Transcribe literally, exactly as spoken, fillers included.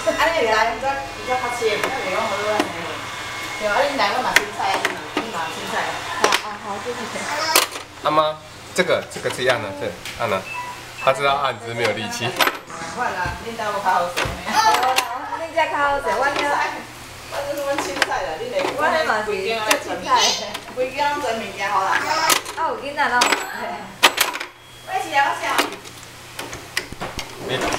安尼来，比较比较较切，比较袂讲好安尼。对啊，你来我嘛青菜，你嘛青菜。好啊好，谢谢。 阿妈，这个这个是按的，对，按了。他知道按，只是没有力气。 我啦，恁家有较好势。 哦，恁家较好势，我遐。 我就是阮凊彩啦，你来。 我迄嘛是做凊彩。 规间拢做物件好啦。 啊，有囡仔拢。 我是了啥？ 你